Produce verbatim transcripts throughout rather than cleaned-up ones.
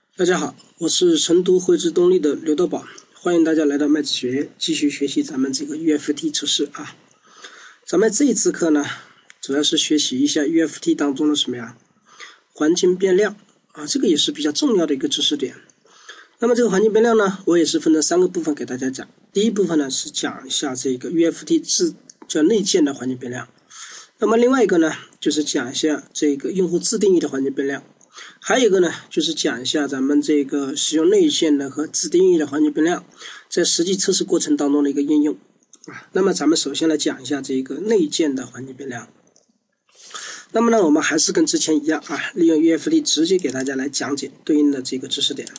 大家好，我是成都汇智动力的刘德宝，欢迎大家来到麦子学院继续学习咱们这个 U F T 测试啊。咱们这一次课呢，主要是学习一下 U F T 当中的什么呀？环境变量啊，这个也是比较重要的一个知识点。那么这个环境变量呢，我也是分成三个部分给大家讲。第一部分呢是讲一下这个 U F T 自叫内建的环境变量，那么另外一个呢就是讲一下这个用户自定义的环境变量。还有一个呢，就是讲一下咱们这个使用内建的和自定义的环境变量在实际测试过程当中的一个应用啊。那么咱们首先来讲一下这个内建的环境变量。那么呢，我们还是跟之前一样啊，利用 U F T 直接给大家来讲解对应的这个知识点。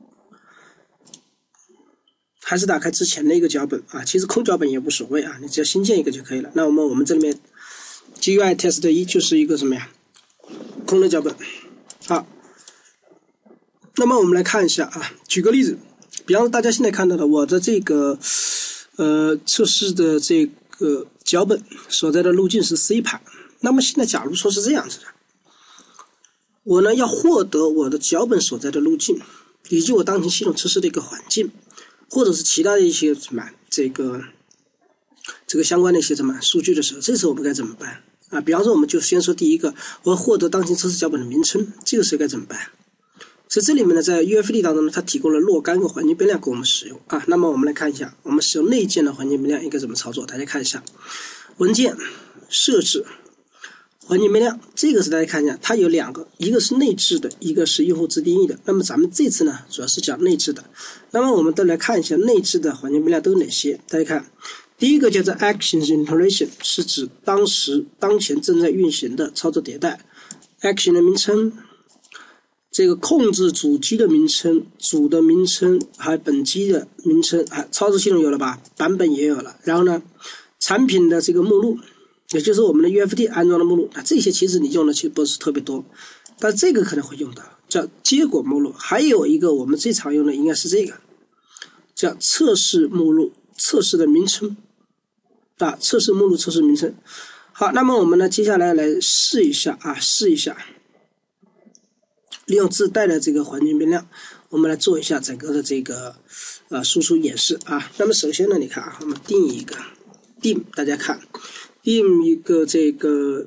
还是打开之前的一个脚本啊，其实空脚本也无所谓啊，你只要新建一个就可以了。那我们我们这里面 G U I test 一就是一个什么呀？空的脚本。好，那么我们来看一下啊，举个例子，比方说大家现在看到的我的这个呃测试的这个脚本所在的路径是 C 盘。那么现在假如说是这样子的，我呢要获得我的脚本所在的路径，以及我当前系统测试的一个环境，或者是其他的一些什么这个这个相关的一些什么数据的时候，这时候我们该怎么办？啊，比方说我们就先说第一个，我要获得当前测试脚本的名称，这个时候该怎么办？所以这里面呢，在 U F T 当中呢，它提供了若干个环境变量给我们使用啊。那么我们来看一下，我们使用内建的环境变量应该怎么操作？大家看一下，文件设置环境变量，这个是大家看一下，它有两个，一个是内置的，一个是用户自定义的。那么咱们这次呢，主要是讲内置的。那么我们都来看一下内置的环境变量都有哪些？大家看。第一个叫做 Actions Iteration， 是指当时当前正在运行的操作迭代 Action 的名称，这个控制主机的名称，主的名称，还有本机的名称，还操作系统有了吧，版本也有了。然后呢，产品的这个目录，也就是我们的 U F T 安装的目录，那这些其实你用的其实不是特别多，但这个可能会用到，叫结果目录。还有一个我们最常用的应该是这个，叫测试目录，测试的名称。啊，测试目录，测试名称。好，那么我们呢，接下来来试一下啊，试一下，利用自带的这个环境变量，我们来做一下整个的这个呃输出演示啊。那么首先呢，你看啊，我们定一个定，大家看，定一个这个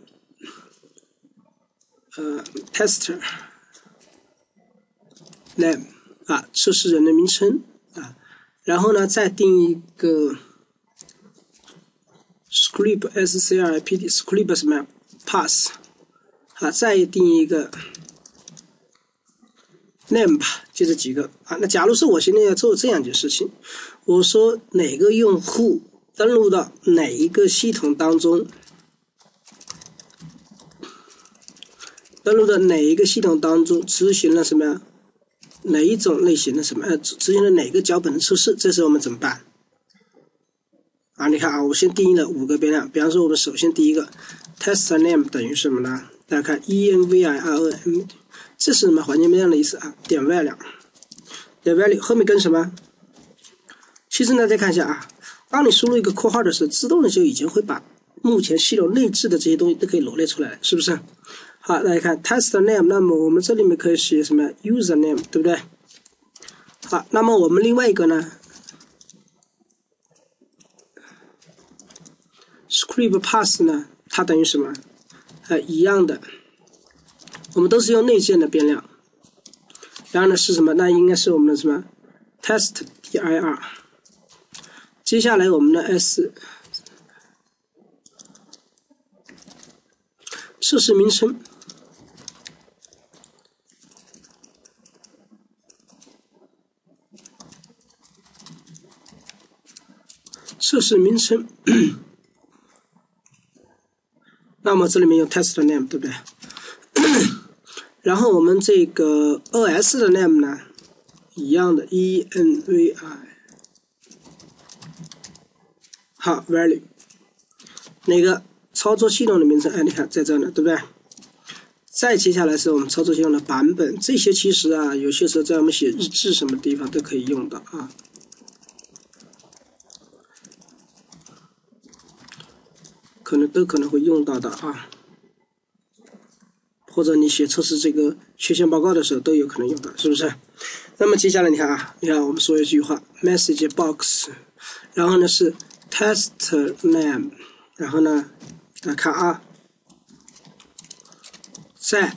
呃 tester name 啊，测试人的名称啊，然后呢，再定一个。script script script 什么呀 pass 好，再定一个 name 吧，就这几个啊。那假如是我现在要做这样一件事情，我说哪个用户登录到哪一个系统当中，登录到哪一个系统当中执行了什么呀？哪一种类型的什么？呃，执行了哪个脚本的测试？这时候我们怎么办？啊，你看啊，我先定义了五个变量，比方说我们首先第一个 tester name 等于什么呢？大家看 environment， 这是什么环境变量的意思啊？点 value， 点 value 后面跟什么？其实呢，再看一下啊，当你输入一个括号的时候，自动的就已经会把目前系统内置的这些东西都可以罗列出来了，是不是？好，大家看 tester name， 那么我们这里面可以写什么 user name， 对不对？好，那么我们另外一个呢？ script pass 呢，它等于什么？呃，一样的，我们都是用内建的变量。然后呢是什么？那应该是我们的什么 test dir。接下来我们的 s 测试名称，测试名称。那么这里面用 test name 对不对？然后我们这个 O S 的 name 呢，一样的 envi。好 value， 那个操作系统的名称，哎，你看在这呢，对不对？再接下来是我们操作系统的版本，这些其实啊，有些时候在我们写日志什么地方都可以用到啊。可能都可能会用到的啊。 或者你写测试这个缺陷报告的时候都有可能用到，是不是？那么接下来你看啊，你看我们说一句话 message box， 然后呢是 test name， 然后呢来看啊，在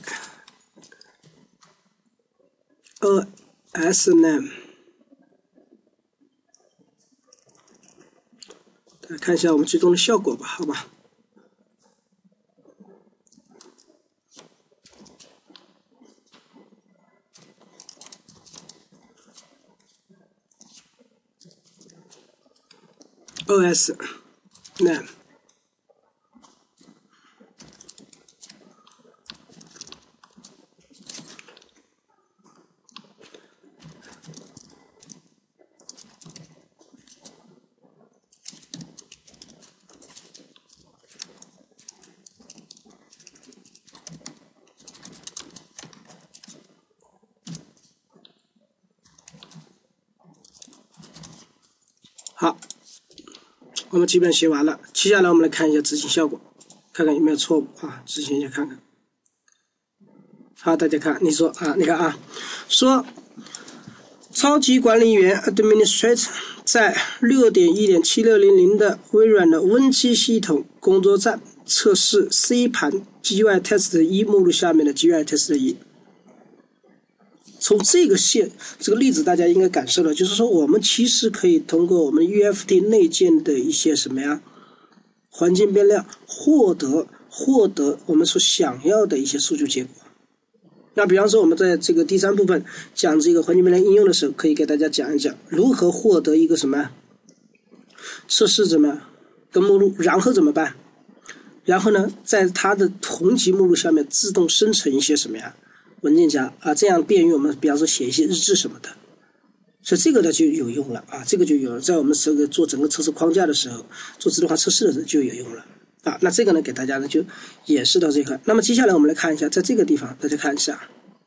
os name， 来看一下我们最终的效果吧，好吧。os name， 好，我们基本写完了，接下来我们来看一下执行效果，看看有没有错误啊，执行一下看看。好，大家看，你说啊，你看啊，说超级管理员 Administrator 在 六点一点七六零零 的微软的 Win 七系统工作站测试 C 盘 G U I Test 一目录下面的 G U I Test 一。从这个线这个例子大家应该感受到，就是说我们其实可以通过我们 U F T 内建的一些什么呀环境变量获得获得我们所想要的一些数据结果。那比方说我们在这个第三部分讲这个环境变量应用的时候，可以给大家讲一讲如何获得一个什么测试怎么跟目录，然后怎么办，然后呢在它的同级目录下面自动生成一些什么呀文件夹啊，这样便于我们比方说写一些日志什么的，所以这个呢就有用了啊，这个就有了，在我们这个做整个测试框架的时候，做自动化测试的时候就有用了啊。那这个呢给大家呢就演示到这块。那么接下来我们来看一下，在这个地方大家看一下，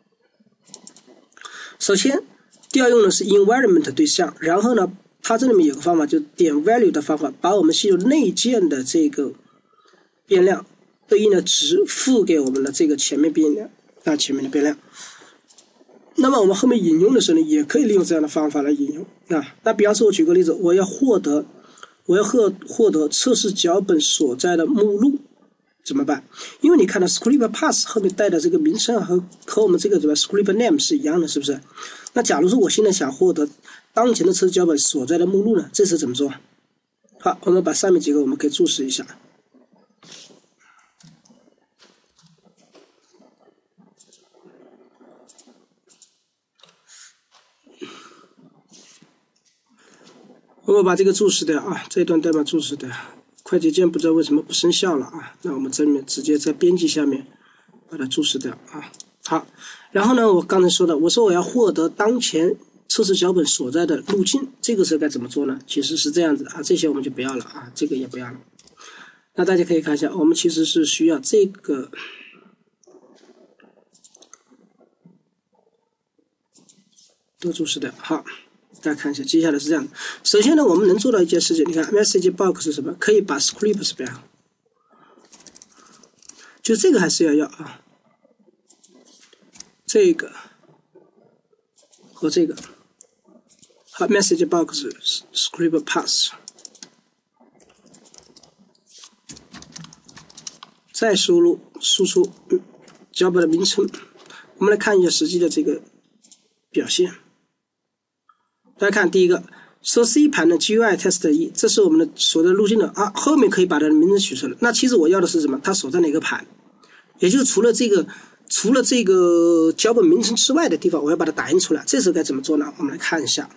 首先调用的是 environment 对象，然后呢它这里面有个方法，就点 value 的方法，把我们系统内建的这个变量对应的值付给我们的这个前面变量啊，前面的变量。那么我们后面引用的时候呢，也可以利用这样的方法来引用啊。那比方说，我举个例子，我要获得，我要获获得测试脚本所在的目录，怎么办？因为你看到 script path 后面带的这个名称和和我们这个什么 script name 是一样的，是不是？那假如说我现在想获得当前的测试脚本所在的目录呢，这时怎么做？好，我们把上面几个我们可以注释一下。我们把这个注释掉啊，这段代码注释掉，快捷键不知道为什么不生效了啊，那我们这里面直接在编辑下面把它注释掉啊。好，然后呢，我刚才说的，我说我要获得当前测试脚本所在的路径，这个时候该怎么做呢？其实是这样子的啊，这些我们就不要了啊，这个也不要了。那大家可以看一下，我们其实是需要这个都注释掉。好。大家看一下，接下来是这样的。首先呢，我们能做到一件事情，你看 message box 是什么？可以把 script 什么呀？就这个还是要要啊，这个和这个。好 ，message box script path， 再输入输出脚本的名称。我们来看一下实际的这个表现。大家看第一个，说 C 盘的 G U I Test 一，这是我们的所在路径的啊，后面可以把它的名字取出来。那其实我要的是什么？它所在哪个盘？也就是除了这个，除了这个脚本名称之外的地方，我要把它打印出来。这时候该怎么做呢？我们来看一下，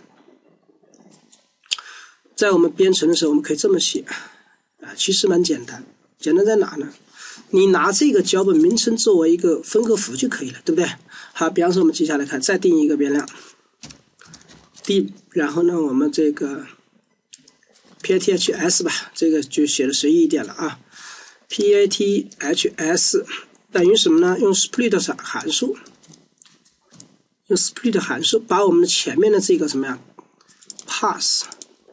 在我们编程的时候，我们可以这么写啊，其实蛮简单。简单在哪呢？你拿这个脚本名称作为一个分隔符就可以了，对不对？好，比方说我们接下来看，再定义一个变量。D， 然后呢，我们这个 paths 吧，这个就写的随意一点了啊。paths 等于什么呢？用 split 函数，用 split 函数把我们的前面的这个什么呀 pass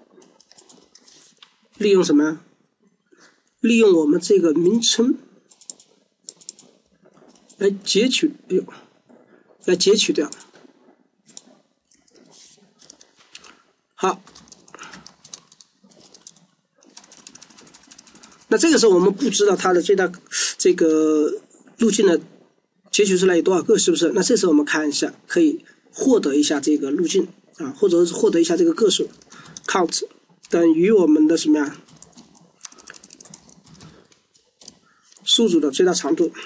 利用什么呀？利用我们这个名称， 来截取，哎呦，来截取掉。好，那这个时候我们不知道它的最大这个路径的截取出来有多少个，是不是？那这时候我们看一下，可以获得一下这个路径啊，或者是获得一下这个个数 count 等于我们的什么呀？数组的最大长度，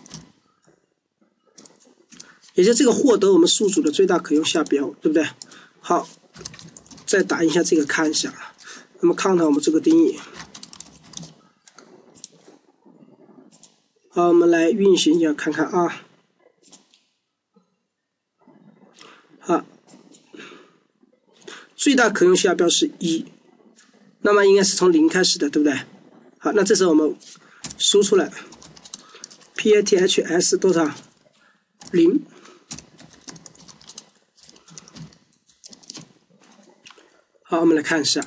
也就这个获得我们数组的最大可用下标，对不对？好，再打一下这个看一下，那么 count 我们这个定义。好，我们来运行一下看看啊。好，最大可用下标是一，那么应该是从零开始的，对不对？好，那这时候我们输出来 paths 多少？零。好，我们来看一下。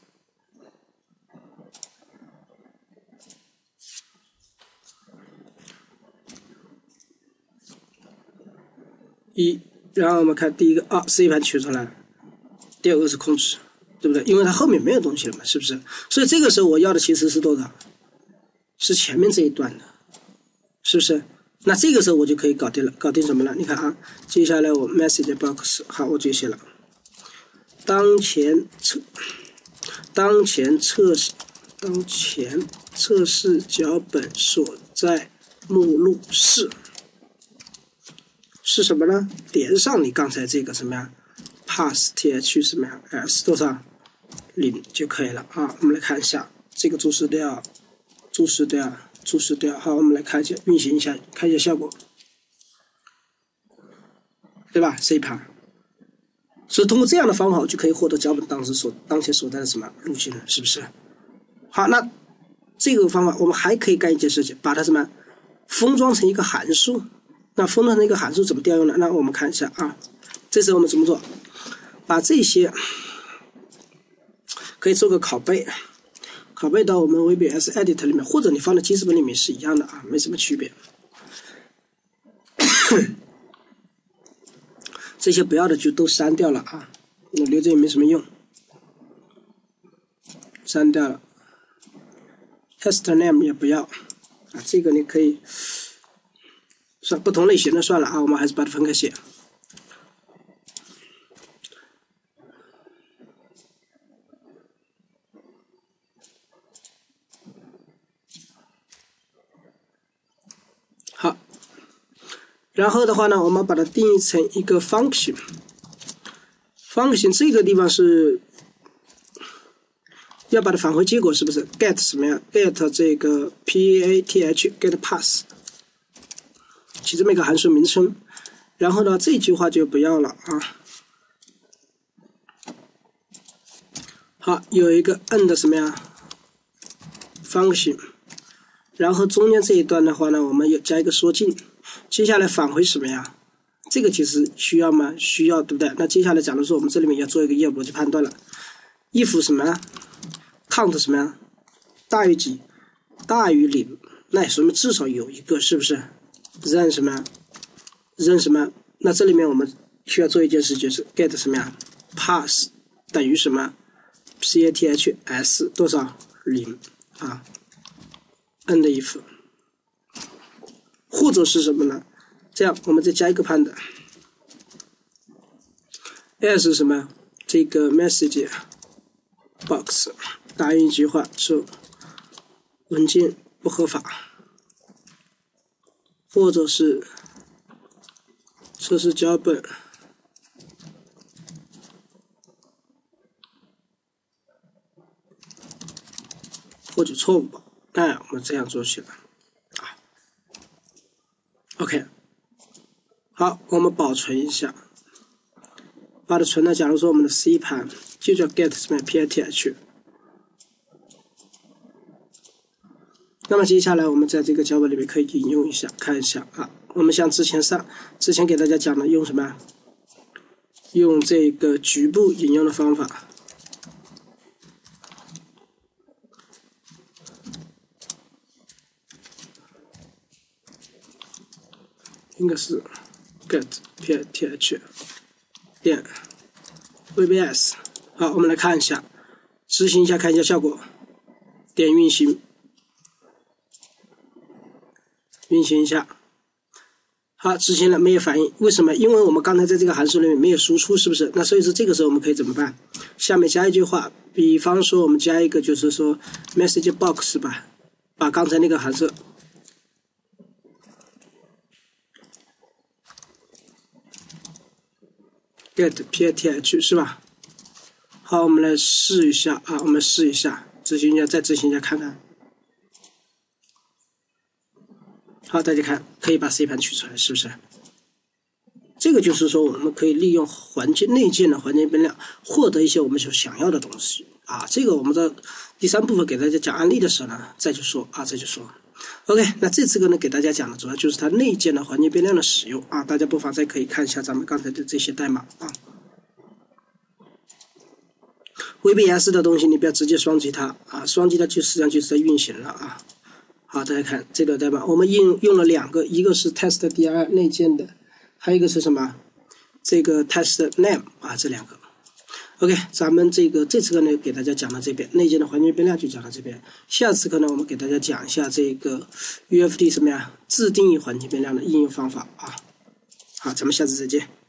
一，然后我们看第一个啊 ，C 盘取出来，第二个是空值，对不对？因为它后面没有东西了嘛，是不是？所以这个时候我要的其实是多少？是前面这一段的，是不是？那这个时候我就可以搞定了，搞定什么了？你看啊，接下来我 message box 好，我就写了，当前测，当前测试，当前测试脚本所在目录是是什么呢？连上你刚才这个什么呀 ？pass th 什么呀 ？s 多少？零就可以了啊。我们来看一下这个注释调，注释调。注释掉，好，我们来看一下，运行一下，看一下效果，对吧 ？C 盘，所以通过这样的方法，我就可以获得脚本当时所当前所在的什么路径了，是不是？好，那这个方法我们还可以干一件事情，把它什么封装成一个函数。那封装成一个函数怎么调用呢？那我们看一下啊，这时候我们怎么做？把这些可以做个拷贝。拷贝到我们 V B S Edit 里面，或者你放在记事本里面是一样的啊，没什么区别。这些不要的就都删掉了啊，我留着也没什么用，删掉了。Test name 也不要啊，这个你可以算不同类型的算了啊，我们还是把它分开写。好，然后的话呢，我们把它定义成一个 function。function 这个地方是要把它返回结果，是不是 get 什么呀 ？get 这个 path get pass， 起这么一个函数名称。然后呢，这句话就不要了啊。好，有一个 end 什么呀 function。然后中间这一段的话呢，我们有加一个缩进，接下来返回什么呀？这个其实需要吗？需要，对不对？那接下来假如说我们这里面要做一个业务逻辑判断了 ，if 什么呀 ？count 什么呀？大于几？大于零，那也说明至少有一个，是不是？扔什么呀？扔什么？那这里面我们需要做一件事，就是 get 什么呀 ？pass 等于什么 ？paths 多少？零啊。end if， 或者是什么呢？这样我们再加一个判断 ，s 是什么？这个 message box 答应一句话说文件不合法，或者是测试脚本或者错误吧。哎，我们这样做起来啊 ，OK， 好，我们保存一下，把它存到，假如说我们的 C 盘就叫 get 什么 path， 那么接下来我们在这个脚本里面可以引用一下，看一下啊，我们像之前上之前给大家讲的，用什么？用这个局部引用的方法。 应该是 get pth 点 vbs。好，我们来看一下，执行一下，看一下效果。点运行，运行一下。好，执行了没有反应，为什么？因为我们刚才在这个函数里面没有输出，是不是？那所以说这个时候我们可以怎么办？下面加一句话，比方说我们加一个就是说 message box 吧，把刚才那个函数get pth 是吧？好，我们来试一下啊，我们试一下，执行一下，再执行一下看看。好，大家看，可以把 C 盘取出来，是不是？这个就是说，我们可以利用环境内建的环境变量，获得一些我们所想要的东西啊。这个我们在第三部分给大家讲案例的时候呢，再去说啊，再去说。OK， 那这次呢给大家讲的主要就是它内建的环境变量的使用啊，大家不妨再可以看一下咱们刚才的这些代码啊。V B S 的东西你不要直接双击它啊，双击它就实际上就是在运行了啊。好，大家看这个代码，我们应用了两个，一个是 testdir 内建的，还有一个是什么？这个 test name 啊，这两个。OK， 咱们这个这次课呢给大家讲到这边，内建的环境变量就讲到这边。下次课呢我们给大家讲一下这个 U F D 什么呀？自定义环境变量的应用方法啊。好，咱们下次再见。